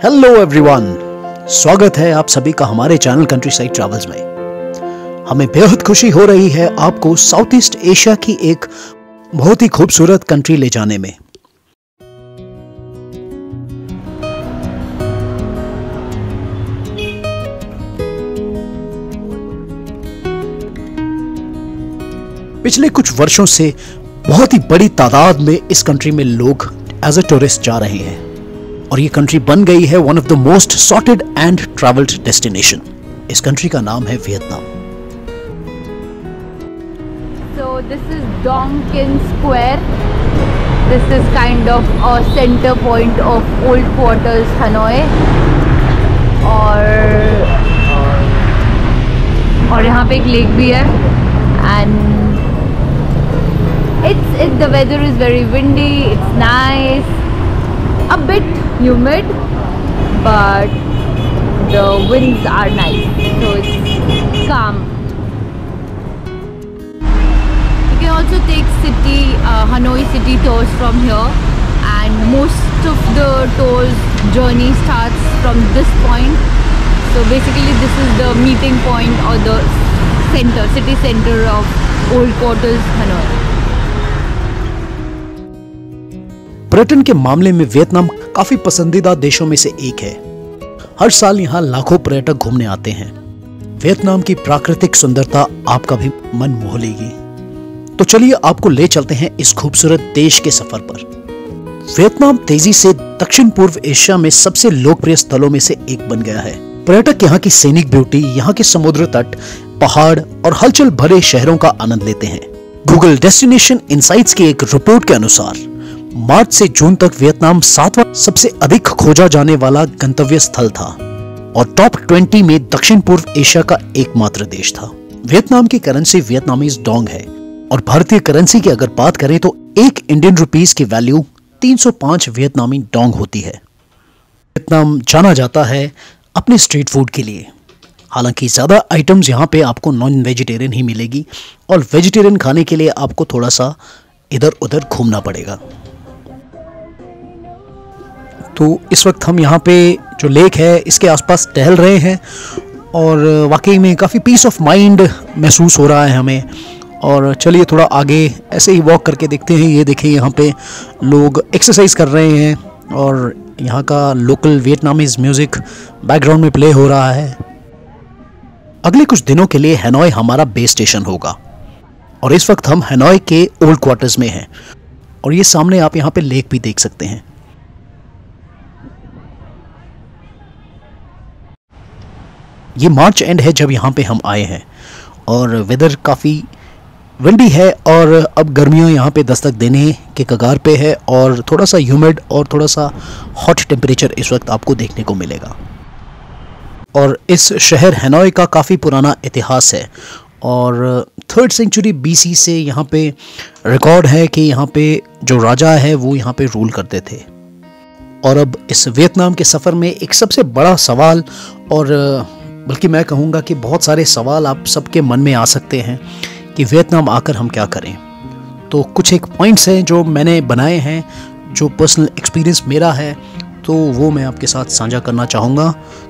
Hello everyone, स्वागत है आप सभी का हमारे चैनल कंट्री साइड ट्रैवल्स में। हमें बेहद खुशी हो रही है आपको साउथ ईस्ट एशिया की एक बहुत ही खूबसूरत कंट्री ले जाने में। पिछले कुछ वर्षों से बहुत ही बड़ी तादाद में इस कंट्री में लोग एज ए टूरिस्ट जा रहे हैं और ये कंट्री बन गई है one of the most sorted and travelled destination. इस कंट्री का नाम है Vietnam. So this is Dong Kin Square. This is kind of a center point of old quarters Hanoi. और यहाँ पे एक लेक भी है and the weather is very windy. It's nice. A bit humid, but the winds are nice, so it's calm. You can also take Hanoi city tours from here, and most of the tours journey starts from this point. So basically this is the meeting point or the city center of old quarters Hanoi. पर्यटन के मामले में Vietnam काफी पसंदीदा देशों में से एक है। हर साल यहाँ लाखों पर्यटक घूमने आते हैं। वियतनाम की प्राकृतिक सुंदरता आपका भी मन मोह लेगी। तो चलिए आपको ले चलते हैं इस खूबसूरत देश के सफर पर। वियतनाम तेजी से दक्षिण पूर्व एशिया में सबसे लोकप्रिय स्थलों में से एक बन गया है। पर्यटक यहाँ की सीनिक ब्यूटी, यहाँ के समुद्र तट, पहाड़ और हलचल भरे शहरों का आनंद लेते हैं। गूगल डेस्टिनेशन इनसाइट्स की एक रिपोर्ट के अनुसार मार्च से जून तक वियतनाम 7वां सबसे अधिक खोजा जाने वाला गंतव्य स्थल था और टॉप 20 में दक्षिण पूर्व एशिया का एकमात्र देश था। वियतनाम की करेंसी वियतनामीज डोंग है और भारतीय करेंसी की अगर बात करें तो एक इंडियन रुपीस की वैल्यू 305 वियतनामी डोंग होती है। वियतनाम जाना जाता है अपने स्ट्रीट फूड के लिए। हालांकि ज्यादा आइटम्स यहाँ पे आपको नॉन वेजिटेरियन ही मिलेगी और वेजिटेरियन खाने के लिए आपको थोड़ा सा इधर उधर घूमना पड़ेगा। तो इस वक्त हम यहाँ पे जो लेक है इसके आसपास टहल रहे हैं और वाकई में काफ़ी पीस ऑफ माइंड महसूस हो रहा है हमें। और चलिए थोड़ा आगे ऐसे ही वॉक करके देखते हैं। ये देखिए यहाँ पे लोग एक्सरसाइज कर रहे हैं और यहाँ का लोकल वियतनामीज म्यूज़िक बैकग्राउंड में प्ले हो रहा है। अगले कुछ दिनों के लिए हैनोई हमारा बेस स्टेशन होगा और इस वक्त हम हैनोई के ओल्ड क्वार्टर्स में हैं और ये सामने आप यहाँ पे लेक भी देख सकते हैं। ये मार्च एंड है जब यहाँ पे हम आए हैं और वेदर काफ़ी विंडी है और अब गर्मियाँ यहाँ पे दस्तक देने के कगार पे है और थोड़ा सा ह्यूमिड और थोड़ा सा हॉट टेम्परेचर इस वक्त आपको देखने को मिलेगा। और इस शहर हैनोई का काफ़ी पुराना इतिहास है और 3rd सेंचुरी BC से यहाँ पे रिकॉर्ड है कि यहाँ पे जो राजा है वो यहाँ पे रूल करते थे। और अब इस वियतनाम के सफ़र में एक सबसे बड़ा सवाल और बल्कि मैं कहूँगा कि बहुत सारे सवाल आप सबके मन में आ सकते हैं कि वियतनाम आकर हम क्या करें। तो कुछ एक पॉइंट्स हैं जो मैंने बनाए हैं, जो पर्सनल एक्सपीरियंस मेरा है, तो वो मैं आपके साथ साझा करना चाहूँगा।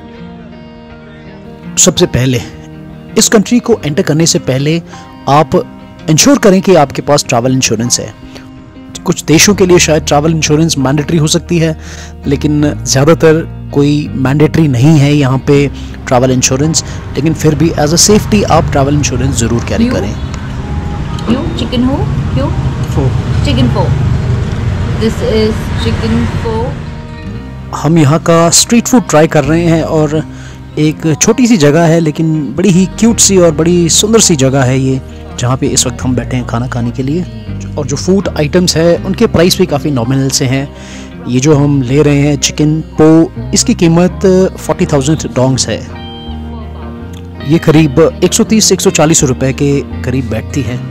सबसे पहले इस कंट्री को एंटर करने से पहले आप इंश्योर करें कि आपके पास ट्रैवल इंश्योरेंस है। कुछ देशों के लिए शायद ट्रैवल इंश्योरेंस मैंडेटरी हो सकती है, लेकिन ज़्यादातर कोई मैंडेटरी नहीं है यहाँ पे ट्रैवल इंश्योरेंस, लेकिन फिर भी एज अ सेफ्टी आप ट्रैवल इंश्योरेंस ज़रूर कैरी करें। चिकन हो क्यों? Chicken pho. This is chicken pho. हम यहाँ का स्ट्रीट फूड ट्राई कर रहे हैं और एक छोटी सी जगह है लेकिन बड़ी ही क्यूट सी और बड़ी सुंदर सी जगह है ये, जहाँ पे इस वक्त हम बैठे हैं खाना खाने के लिए। और जो फूड आइटम्स है उनके प्राइस भी काफ़ी नॉमिनल से हैं। ये जो हम ले रहे हैं चिकन पो, इसकी कीमत 40,000 डोंग्स है। ये करीब 130 से 140 रुपए के करीब बैठती है।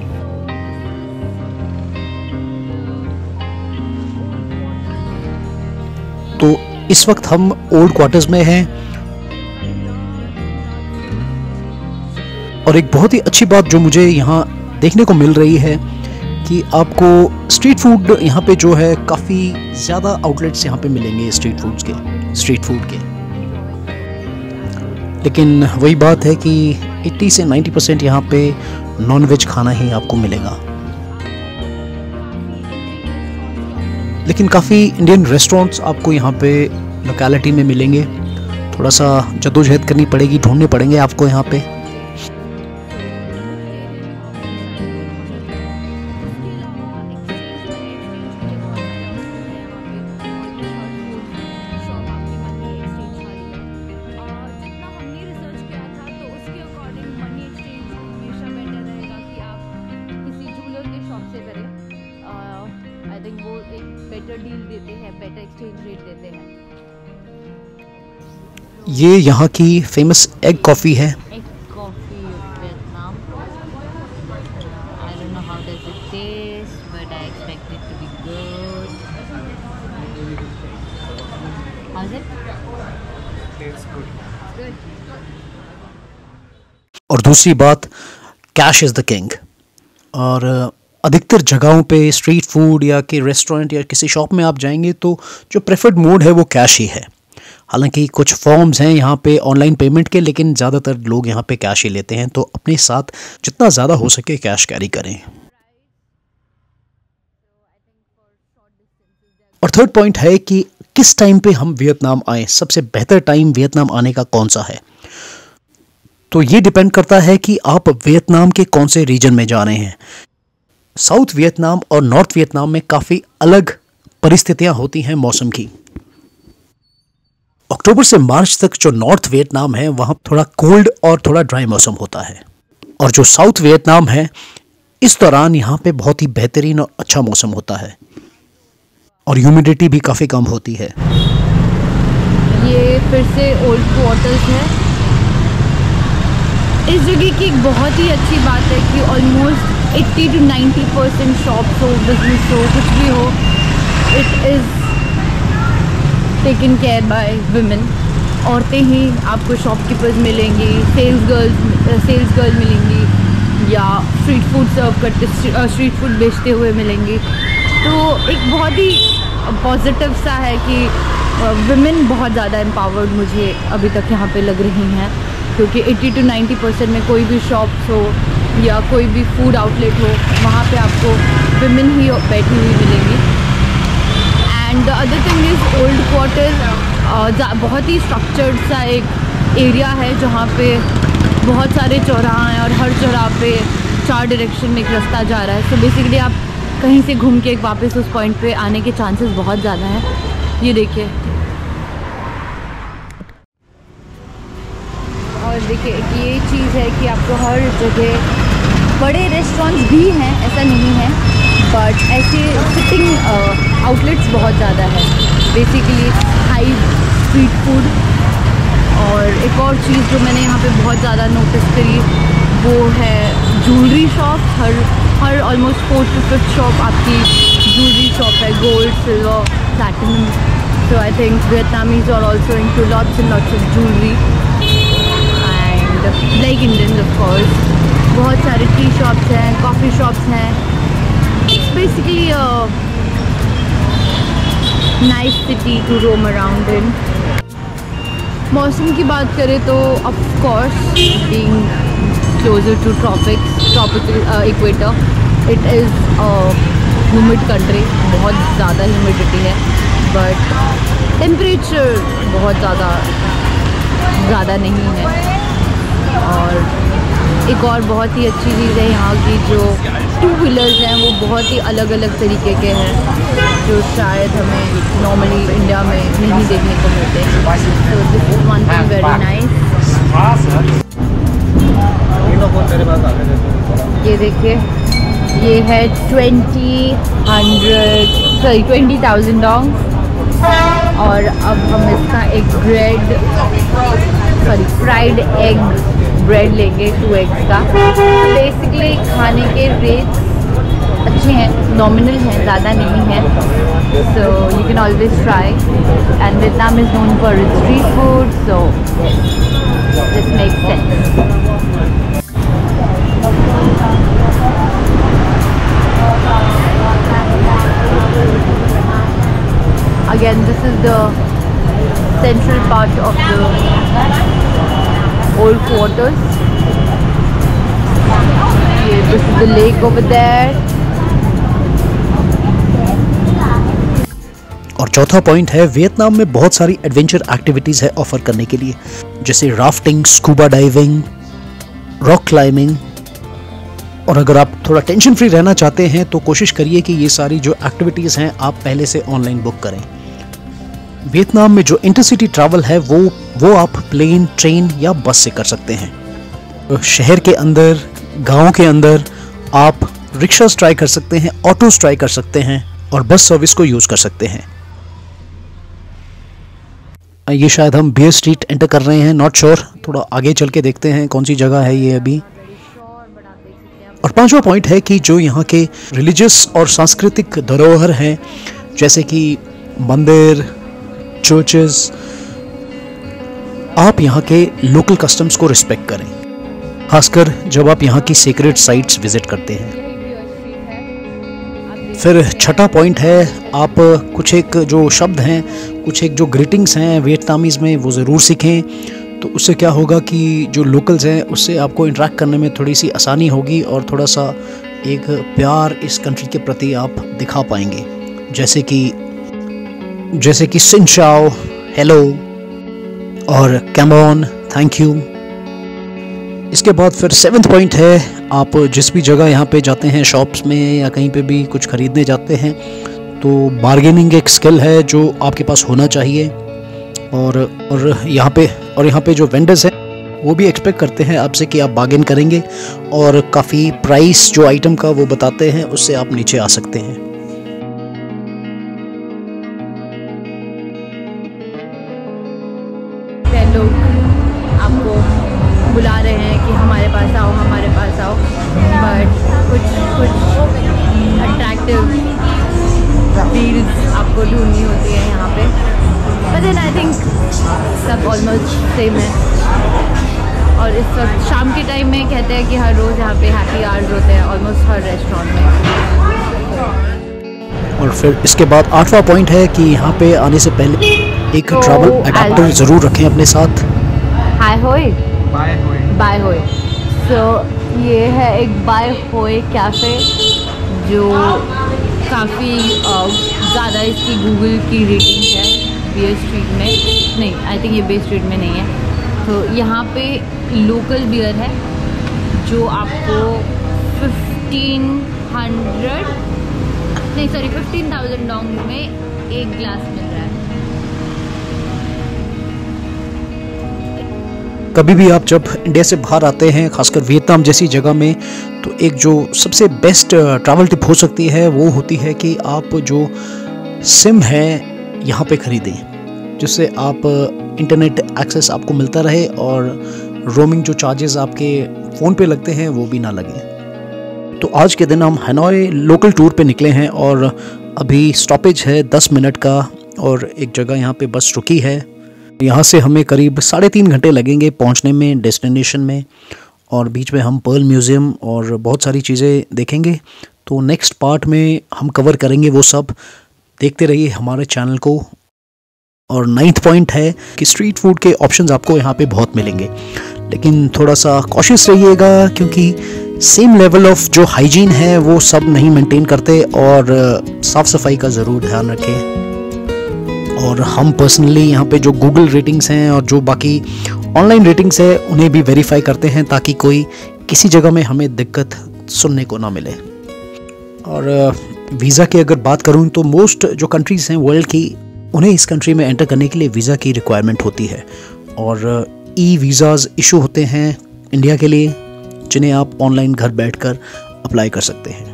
तो इस वक्त हम ओल्ड क्वार्टर्स में हैं और एक बहुत ही अच्छी बात जो मुझे यहाँ देखने को मिल रही है कि आपको स्ट्रीट फूड यहाँ पे जो है काफ़ी ज़्यादा आउटलेट्स यहाँ पे मिलेंगे स्ट्रीट फूड के। लेकिन वही बात है कि 80 से 90% यहाँ पे नॉनवेज खाना ही आपको मिलेगा। लेकिन काफ़ी इंडियन रेस्टोरेंट्स आपको यहाँ पे लोकेलिटी में मिलेंगे। थोड़ा सा जद्दोजहद करनी पड़ेगी, ढूंढने पड़ेंगे आपको यहाँ पे। ये यहाँ की फेमस एग कॉफ़ी है। Egg coffee Vietnam. I don't know how does it taste, but I expect it to be good. How's it? Tastes good. Good. और दूसरी बात, कैश इज़ द किंग। और अधिकतर जगहों पे स्ट्रीट फूड या कि रेस्टोरेंट या किसी शॉप में आप जाएंगे तो जो प्रेफर्ड मोड है वो कैश ही है। हालांकि कुछ फॉर्म्स हैं यहाँ पे ऑनलाइन पेमेंट के, लेकिन ज़्यादातर लोग यहाँ पे कैश ही लेते हैं। तो अपने साथ जितना ज़्यादा हो सके कैश कैरी करें। और थर्ड पॉइंट है कि किस टाइम पे हम वियतनाम आएँ, सबसे बेहतर टाइम वियतनाम आने का कौन सा है। तो ये डिपेंड करता है कि आप वियतनाम के कौन से रीजन में जा रहे हैं। साउथ वियतनाम और नॉर्थ वियतनाम में काफ़ी अलग परिस्थितियां होती हैं मौसम की। अक्टूबर से मार्च तक जो नॉर्थ वियतनाम है वहाँ थोड़ा कोल्ड और थोड़ा ड्राई मौसम होता है, और जो साउथ वियतनाम है इस दौरान यहाँ पे बहुत ही बेहतरीन और अच्छा मौसम होता है और ह्यूमिडिटी भी काफ़ी कम होती है। ये फिर से ओल्ड क्वार्टर्स है। इस जगह की एक बहुत ही अच्छी बात है कि ऑलमोस्ट 80 to 90% शॉप्स हो, बिजनेस हो, कुछ भी हो, it is taken care by women. औरतें ही आपको शॉपकीपर्स मिलेंगी, सेल्स गर्ल मिलेंगी, या स्ट्रीट फूड सर्व करते, स्ट्रीट फूड बेचते हुए मिलेंगी। तो एक बहुत ही पॉजिटिव सा है कि वुमेन बहुत ज़्यादा एम्पावर्ड मुझे अभी तक यहाँ पे लग रही हैं, क्योंकि 80 to 90% में कोई भी शॉप्स हो या कोई भी फूड आउटलेट हो, वहाँ पे आपको वुमेन ही बैठी हुई मिलेंगी। And the other thing is Old Quarter बहुत ही स्ट्रक्चर्ड सा एक एरिया है जहाँ पे बहुत सारे चौराहा हैं और हर चौराहा पे 4 डायरेक्शन में एक रास्ता जा रहा है। सो बेसिकली आप कहीं से घूम के वापस उस पॉइंट पे आने के चांसेस बहुत ज़्यादा हैं। ये देखिए, और देखिए ये चीज़ है कि आपको हर जगह बड़े रेस्टोरेंट्स भी हैं, ऐसा नहीं है, बट ऐसे सिटिंग आउटलेट्स बहुत ज़्यादा है। Basically high street food. और एक और चीज़ जो मैंने यहाँ पे बहुत ज़्यादा नोटिस करी वो है ज्वेलरी शॉप। हर almost 4th to 5th shop आपकी ज्वेलरी शॉप है, gold, silver, platinum. So I think Vietnamese are also into lots and lots of jewellery and like Indians of course. बहुत सारे टी शॉप्स हैं, coffee shops हैं। It's basically nice city to roam around in. मौसम की बात करें तो of course being closer to tropical equator, it is humid country, बहुत ज़्यादा ह्यूमिडिटी है, बट टेम्परेचर बहुत ज़्यादा नहीं है। और एक और बहुत ही अच्छी चीज़ है यहाँ की, जो 2 व्हीलर्स हैं वो बहुत ही अलग अलग तरीके के हैं, जो शायद हमें नॉर्मली इंडिया में नहीं देखने को मिलते। तो this is one thing very nice. ये देखिए, ये है 20,000 डोंग। और अब हम इसका एक फ्राइड एग ब्रेड लेंगे, 2 एग्स का। बेसिकली खाने के रेट्स अच्छे हैं, नॉमिनल हैं, ज़्यादा नहीं है। So you can always try, and Vietnam is known for its street food, so this makes sense. Again, this is the central part of the old quarters. This is the lake over there. और चौथा point है, Vietnam में बहुत सारी adventure activities है offer करने के लिए, जैसे rafting, scuba diving, rock climbing. और अगर आप थोड़ा टेंशन फ्री रहना चाहते हैं तो कोशिश करिए कि ये सारी जो एक्टिविटीज़ हैं आप पहले से ऑनलाइन बुक करें। वियतनाम में जो इंटरसिटी ट्रैवल है वो आप प्लेन, ट्रेन या बस से कर सकते हैं। तो शहर के अंदर, गाँव के अंदर आप रिक्शास ट्राई कर सकते हैं, ऑटोज ट्राई कर सकते हैं और बस सर्विस को यूज़ कर सकते हैं। ये शायद हम बियर स्ट्रीट एंटर कर रहे हैं, नॉट श्योर, थोड़ा आगे चल के देखते हैं कौन सी जगह है ये अभी। और पांचवा पॉइंट है कि जो यहाँ के रिलीजियस और सांस्कृतिक धरोहर हैं, जैसे कि मंदिर, चर्चेस, आप यहाँ के लोकल कस्टम्स को रिस्पेक्ट करें, खासकर जब आप यहाँ की सेक्रेड साइट्स विजिट करते हैं। फिर छठा पॉइंट है, आप कुछ एक जो शब्द हैं, कुछ एक जो ग्रीटिंग्स हैं वियतनामीज़ में, वो ज़रूर सीखें। तो उससे क्या होगा कि जो लोकल्स हैं उससे आपको इंटरेक्ट करने में थोड़ी सी आसानी होगी और थोड़ा सा एक प्यार इस कंट्री के प्रति आप दिखा पाएंगे, जैसे कि सिन चाओ, हेलो और कैमॉन, थैंक यू। इसके बाद फिर 7वां पॉइंट है, आप जिस भी जगह यहाँ पे जाते हैं, शॉप्स में या कहीं पे भी कुछ खरीदने जाते हैं, तो बार्गेनिंग एक स्किल है जो आपके पास होना चाहिए। और यहाँ पे जो वेंडर्स हैं वो भी एक्सपेक्ट करते हैं आपसे कि आप बार्गेन करेंगे और काफ़ी प्राइस जो आइटम का वो बताते हैं उससे आप नीचे आ सकते हैं। लोग आपको बुला रहे हैं कि हमारे पास आओ, बट कुछ अट्रैक्टिव डील्स आपको ढूंढनी होती है यहाँ पे। बट देन आई थिंक सब ऑलमोस्ट सेम है। और इस वक्त शाम के टाइम में कहते हैं कि हर रोज़ यहाँ पे हैप्पी आवर्स होते हैं ऑलमोस्ट हर रेस्टोरेंट में। और फिर इसके बाद 8वां पॉइंट है कि यहाँ पे आने से पहले एक ट्रैवल अडैप्टर ज़रूर रखें अपने साथ। हाय होय, बाय होय। सो ये है एक बाय होय कैफ़े जो काफ़ी ज़्यादा इसकी गूगल की रेटिंग है बियर स्ट्रीट में। नहीं, आई थिंक ये बियर स्ट्रीट में नहीं है। तो यहाँ पे लोकल बियर है जो आपको 15,000 डोंग में एक ग्लास मिल रहा है। कभी भी आप जब इंडिया से बाहर आते हैं, खासकर वियतनाम जैसी जगह में, तो एक जो सबसे बेस्ट ट्रैवल टिप हो सकती है वो होती है कि आप जो सिम है यहाँ पे ख़रीदें, जिससे आप इंटरनेट एक्सेस आपको मिलता रहे और रोमिंग जो चार्जेस आपके फ़ोन पे लगते हैं वो भी ना लगें। तो आज के दिन हम हनोई लोकल टूर पे निकले हैं और अभी स्टॉपेज है 10 मिनट का और एक जगह यहाँ पे बस रुकी है। यहाँ से हमें करीब 3.5 घंटे लगेंगे पहुँचने में डेस्टिनेशन में, और बीच में हम पर्ल म्यूज़ियम और बहुत सारी चीज़ें देखेंगे। तो नेक्स्ट पार्ट में हम कवर करेंगे वो सब, देखते रहिए हमारे चैनल को। और 9th पॉइंट है कि स्ट्रीट फूड के ऑप्शंस आपको यहाँ पे बहुत मिलेंगे, लेकिन थोड़ा सा कॉशियस रहिएगा क्योंकि सेम लेवल ऑफ जो हाइजीन है वो सब नहीं मेंटेन करते, और साफ़ सफाई का ज़रूर ध्यान रखें। और हम पर्सनली यहाँ पे जो गूगल रेटिंग्स हैं और जो बाकी ऑनलाइन रेटिंग्स है उन्हें भी वेरीफाई करते हैं ताकि कोई किसी जगह में हमें दिक्कत सुनने को ना मिले। और वीज़ा की अगर बात करूँ तो मोस्ट जो कंट्रीज़ हैं वर्ल्ड की, उन्हें इस कंट्री में एंटर करने के लिए वीज़ा की रिक्वायरमेंट होती है, और ई वीज़ाज़ इशू होते हैं इंडिया के लिए, जिन्हें आप ऑनलाइन घर बैठकर अप्लाई कर सकते हैं।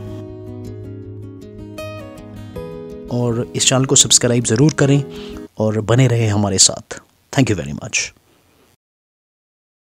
और इस चैनल को सब्सक्राइब ज़रूर करें और बने रहें हमारे साथ। Thank you very much.